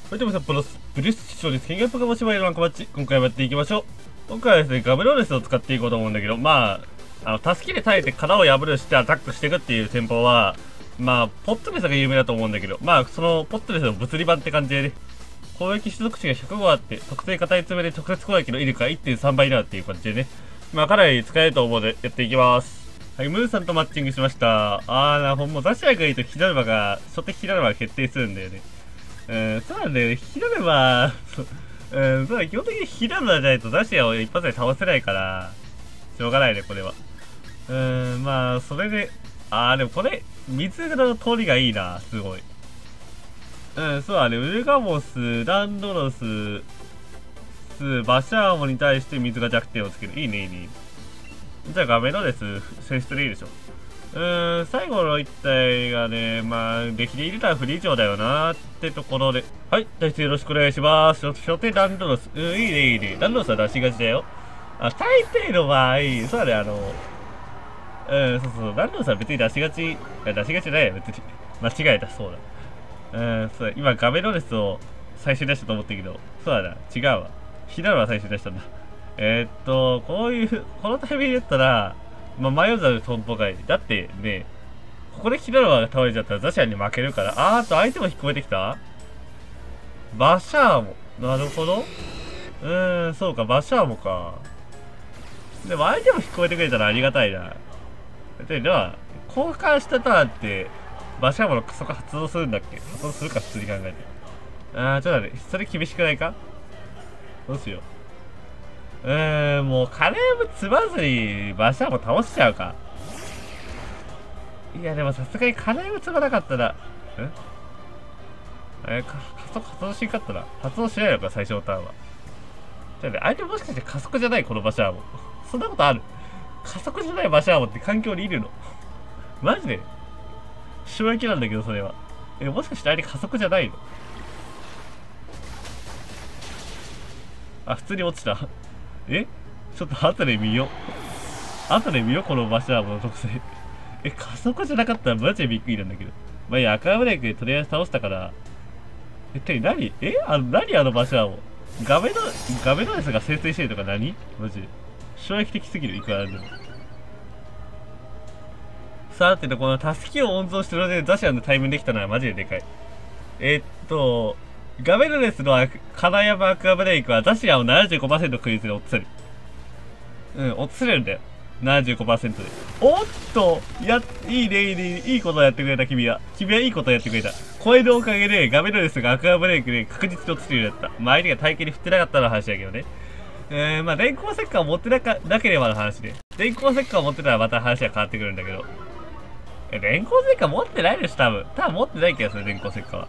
それでも札幌ブルース視聴率見学ポケモン縛りのランクマッチ、今回もやっていきましょう。今回はですね、ガブローレスを使っていこうと思うんだけど、助けで耐えて殻を破るしてアタックしていくっていう戦法は、ポットレスが有名だと思うんだけど、そのポットレスの物理版って感じでね、攻撃種族値が105あって、特定硬い爪で直接攻撃の威力が 1.3 倍になるっていう感じでね、かなり使えると思うのでやっていきます。はい、ムーさんとマッチングしました。もうザシアがいいとヒラルマが、初手ヒラルマが決定するんだよね。そうなんだよね、ヒラルマ、そうだ、基本的にヒラルマじゃないとザシアを一発で倒せないから、しょうがないね、これは。それで、でもこれ、水の通りがいいな、すごい。そうだね、ウルガモス、ランドロス、バシャーモに対して水が弱点をつける。いいね、いいね。じゃあ画面のです、選出でいいでしょ。最後の一体がね、できているのはフリー上だよなーってところで。はい、大体よろしくお願いします。初手ランドロス。いいね、いいね。ランドロスは出しがちだよ。大抵の場合、そうだね、そう、ランドロスは別に出しがちじゃないよ、別に。間違えた、そうだ。そうだ、今ガメロレスを最初に出したと思ったけど、そうだな、違うわ。ヒナルは最初に出したんだ。このタイミングだったら、迷わざるトンボがいい。だってね、ここでヒナルが倒れちゃったらザシアンに負けるから、相手も聞こえてきたバシャーモ。なるほど。そうか、バシャーモか。でも相手も聞こえてくれたらありがたいな。では、交換したターンって、バシャーモのクソが発動するんだっけ？発動するか、普通に考えて。ちょっと待って、それ厳しくないか？どうしよう。もうカレーム積まずにバシャーモ倒しちゃうか。いや、でもさすがにカレーム積まなかったら、発動しんかったな。発動しないのか、最初のターンは。じゃあね、相手もしかして加速じゃないこのバシャーモ。そんなことある？加速じゃないバシャーモって環境にいるの？マジで衝撃なんだけど、それは。もしかして相手加速じゃないの？普通に落ちた。ちょっと後で見よう。後で見よう、このバシャーモの特性。加速じゃなかったらマジでびっくりなんだけど。いや、赤ブレイクでとりあえず倒したから。何あのバシャーモ。ガメノレスが生成してるとか何？マジで。衝撃的すぎる、いくらなんでも。さてと、このタスキを温存してるのでザシアンのタイムできたのはマジででかい。ガメノレスの金山アクアブレイクはザシアンを 75% 確率で落とせる。落とせるんだよ。75% で。おっといいね、いいね、いいことやってくれた、君は。君はいいことやってくれた。声のおかげでガメノレスがアクアブレイクで確実に落ちてるようになった。相手が体型に振ってなかったの話だけどね。電光石火を持ってなければの話で。電光石火を持ってたらまた話は変わってくるんだけど。電光石火持ってないでしょ、多分持ってない気がする、電光石火は。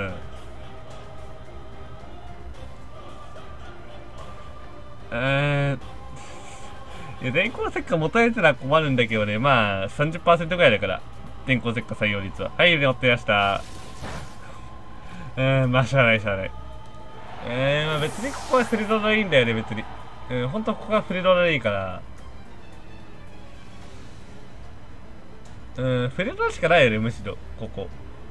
電光石火持たれてたら困るんだけどね、30% ぐらいだから、電光石火採用率は。はい、持ってました。しゃあない、しゃあない。別にここはフリドラでいいんだよね、別に。本当ここはフリドラでいいから。フリドラしかないよね、むしろ、ここ。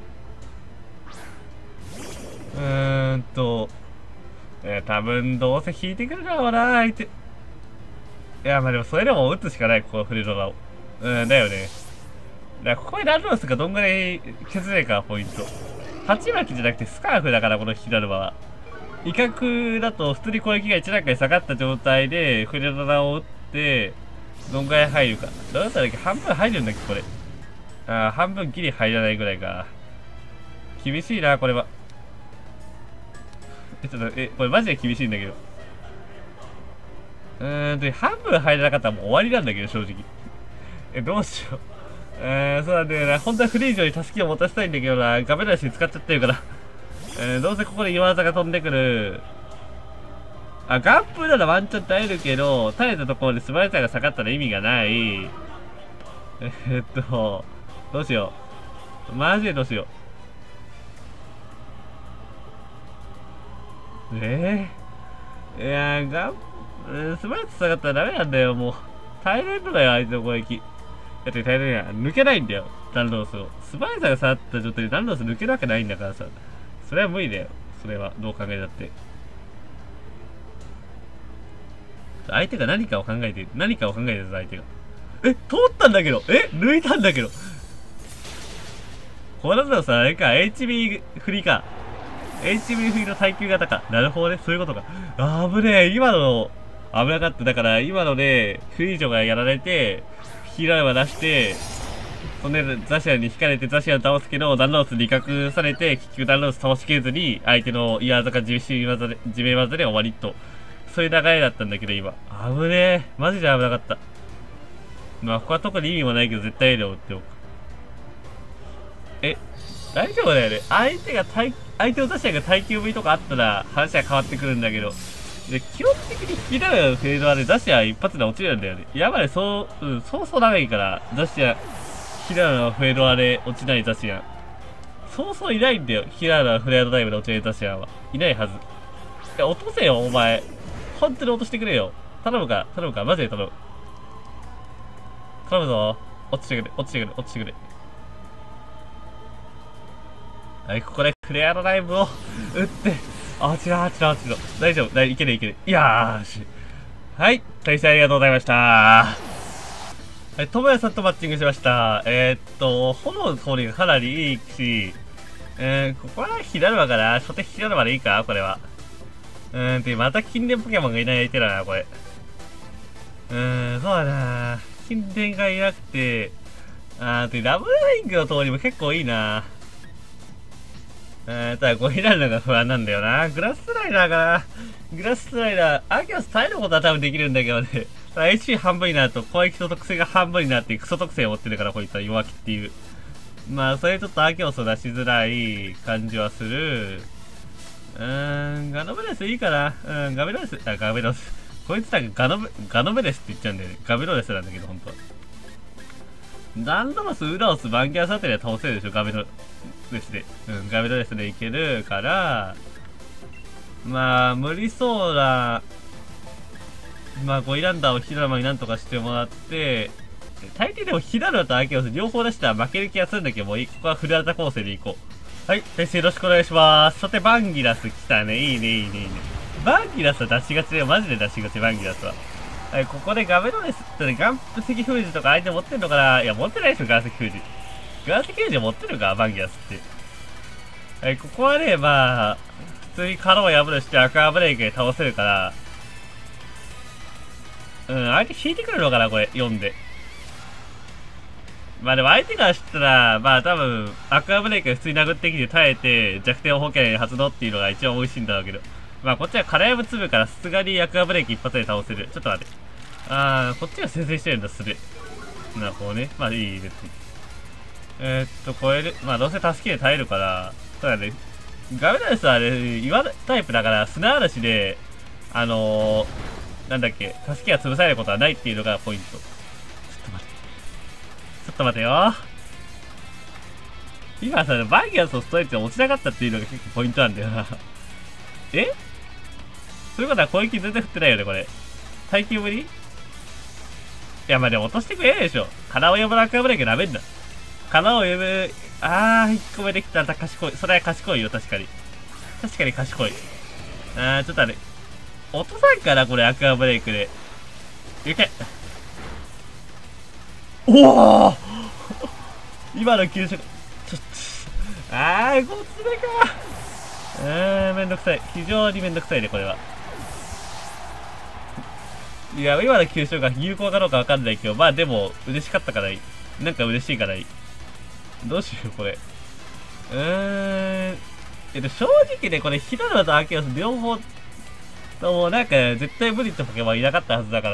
多分どうせ引いてくるだろうな、相手。いや、でもそれでも打つしかない、ここはフリドラを。だよね。だからここにランドロスがどんぐらい削れるか、ポイント。鉢巻きじゃなくてスカーフだから、このヒラルマは。威嚇だと普通に攻撃が1段階下がった状態でフリドラを打って、どんぐらい入るか。どうだったら半分入るんだっけ、これ。半分ギリ入らないぐらいか。厳しいな、これは。これマジで厳しいんだけど。半分入らなかったらもう終わりなんだけど、正直。どうしよう。そうなんだよな。本当はフリー上に助けを持たせたいんだけどな。画面出しに使っちゃってるから。どうせここで岩技が飛んでくる。ガンプならワンチャン耐えるけど、耐えたところで素早さが下がったら意味がない。どうしよう。マジでどうしよう。いや素早さ下がったらダメなんだよ、もう。耐えれるのだよ、相手の攻撃。だって耐えれない。抜けないんだよ、ランドロスを。素早さが下がった状態でランドロス抜けるわけないんだからさ。それは無理だよ。 それは、どう考えたって。相手が何かを考えてる。何かを考えてるぞ、相手が。通ったんだけど抜いたんだけどこれだとさ、あれか、HB 振りか。HB 振りの耐久型か。なるほどね、そういうことか。危ねえ、今の、危なかった。だから、今ので、フリージョがやられて、ヒーラーは出して、そんで、ザシアンに引かれてザシアン倒すけど、ダンロースに威嚇されて、結局ダンロース倒しきれずに、相手の岩坂地面技で終わりと。そういう流れだったんだけど、今。危ねえ。マジで危なかった。まあ、ここは特に意味もないけど、絶対 A で追っておく。大丈夫だよね。相手のザシアンが耐久 V とかあったら、話は変わってくるんだけど。で、基本的にヒララのフェードはね、ザシアン一発で落ちるんだよね。やばい、そうそう長いから、ザシアン、ヒララのフェードはね、落ちないザシアン。そうそういないんだよ。ヒララのフレアドダイブで落ちないザシアンは。いないはず。落とせよ、お前。本当に落としてくれよ。頼むか、マジで頼む。頼むぞ。落ちてくれ。はい、ここでフレアドダイブを打って、落ちろ。大丈夫、いける。いやーし。はい、対戦ありがとうございました。はい、ともやさんとマッチングしました。炎の通りがかなりいいし、ここはヒラルマかな。初手ヒラルマでいいかこれは。で、また近電ポケモンがいない相手だな、これ。そうだな。近電がいなくて、で、ラブライングの通りも結構いいな。ただ、ヒラルマが不安なんだよな。グラススライダー、アキオス耐えることは多分できるんだけどね。HP 半分になると攻撃と特性が半分になってクソ特性を持ってるから、こいつは弱気っていう。まあ、それちょっとアキオスを出しづらい感じはする。ガノベレスいいかな。ガベロス。こいつだけガノベレスって言っちゃうんだよね。ガベロレスなんだけど、ほんとは。ダンドロス、ウラオス、バンギャースあたりは倒せるでしょ、ガベロレスで。ガベロレスでいけるから、まあ、無理そうな、まあ、ゴイランダーをヒラルマになんとかしてもらって、大抵でもヒラルマとアキオス両方出したら負ける気がするんだけど、もうここはフルアタ構成でいこう。はい、先生よろしくお願いします。さて、バンギラス来たね。いいね。バンギラスは出しがちだよ。マジで出しがち、バンギラスは。はい、ここでガベロレスってね、岩石封じとか相手持ってんのかな。いや、持ってないでしょ、岩石封じ。岩石封じ持ってるか、バンギラスって。はい、ここはね、まあ、普通に殻を破るしてアクアブレイクで倒せるから、相手引いてくるのかな、これ、読んで。まあでも相手からしたら、まあ多分、アクアブレイクで普通に殴ってきて耐えて、弱点を保険発動っていうのが一番美味しいんだろうけど。まあこっちはカラヤブ粒からさすがにアクアブレイク一発で倒せる。ちょっと待って。こっちが先制してるんだ、すで。なるほどね。まあいい、別に。超える。まあどうせ助けで耐えるから、そうだね。ガメラルスはあれ、岩タイプだから、砂嵐で、なんだっけ、助けが潰されることはないっていうのがポイント。ちょっと待てよ。今さ、バンギャスをストレッチが落ちなかったっていうのが結構ポイントなんだよな。そういうことは攻撃全然振ってないよね、これ。耐久ぶりいや、まあでも落としてくれないでしょ。カナを呼ぶアクアブレイクなめんな。カナを呼ぶ、1個目できたら賢い。それは賢いよ、確かに。確かに賢い。ちょっとあれ。落とさんから、これ、アクアブレイクで。いけ。おお今の急所、5つ目か。めんどくさい。非常にめんどくさいね、これは。いや、今の急所が有効かどうかわかんないけど、まあでも、嬉しかったからいい。なんか嬉しいからいい。どうしよう、これ。正直ね、これ、ヒラルマとアキオス両方とも、なんか、絶対無理ってポケモンいなかったはずだから、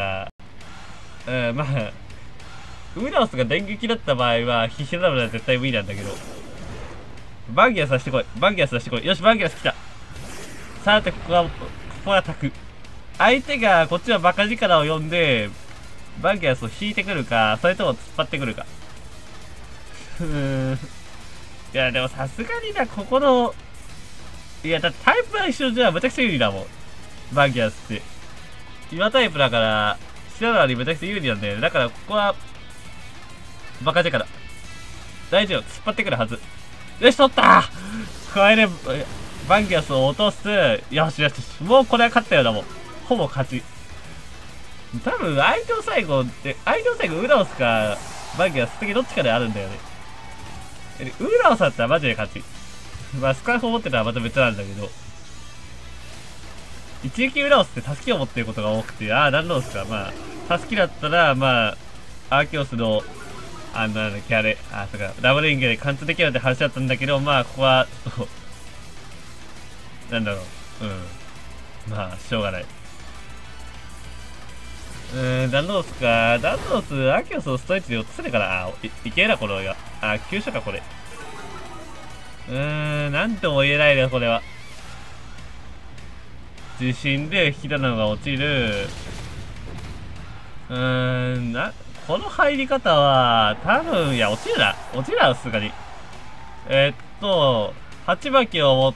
まあ、ウラオスが電撃だった場合は、ヒラルマは絶対無理なんだけど。バンギャス出してこい。よし、バンギャス来た。さて、ここは卓。相手が、こっちはバカ力を呼んで、バンギャスを引いてくるか、それとも突っ張ってくるか。いや、でもさすがにな、ここの、いや、だってタイプは一緒じゃむちゃくちゃ有利だもん。バンギャスって。岩タイプだから、シララにめちゃくちゃ有利なんだよね。だから、ここは、バカ力。大丈夫、突っ張ってくるはず。よし、取った超えれ、 バンギャスを落とす。よしよし。もうこれは勝ったようだもん。ほぼ勝ち。多分相手の最後、ウラオスか、バンギャス次どっちかであるんだよね。ウラオスだったらマジで勝ち。まあ、スカーフを持ってたらまた別なんだけど。一撃ウラオスってタスキを持ってることが多くて、ランドースか。まあ、タスキだったら、まあ、アーキオスの、なんだっけあれ、そうか、ダブルインゲで貫通できるって話だったんだけど、まあ、ここは、ちょっと、なんだろう。まあ、しょうがない。ダンドースか。ダンドース、アーキオスをストレッチで落とせるから、いけるな、これが。急所か、これ。なんとも言えないね、これは。地震で引き棚が落ちる。この入り方は、多分、いや、落ちるな、さすがに。鉢巻きを持って、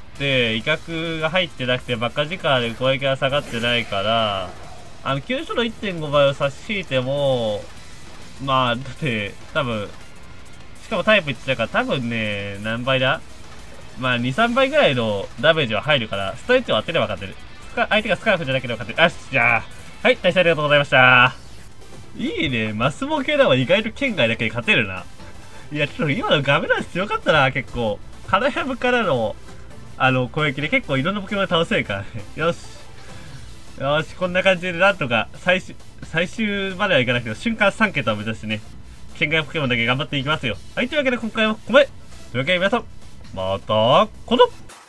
威嚇が入ってなくて、バカ力で攻撃が下がってないから、急所の 1.5 倍を差し引いても、まあ、だって、多分、しかもタイプ1だから、多分ね、何倍だまあ、2、3倍ぐらいのダメージは入るから、ストレッチを当てれば勝てる。相手がスカーフじゃなければ勝てる。よし、じゃあ。はい、大変ありがとうございました。いいね。マスモ系だわ。意外と県外だけで勝てるな。いや、ちょっと今のガメランス強かったな、結構。カナヘムからの、攻撃で結構いろんなポケモン倒せるからね。よし。よし、こんな感じでなんとか、最終まではいかなくても、瞬間3桁を目指してね、県外ポケモンだけ頑張っていきますよ。はい、というわけで今回はここまで。というわけで皆さん、また、この